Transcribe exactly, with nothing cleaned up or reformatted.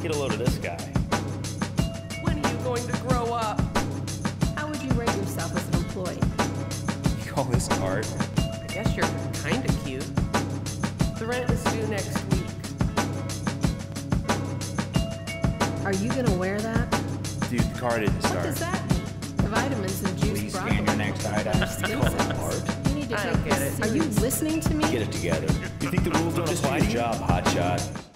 Get a load of this guy. When are you going to grow up? How would you rate yourself as an employee? You call this art? I guess you're kinda cute. The rent is due next week. Are you gonna wear that? Dude, the car didn't What start. does that mean? The vitamins and juice Please brought scan your them. next item. You call it art? You need to I take don't get this it. Are you listening to me? Get it together. You think the rules don't apply to your job, hotshot?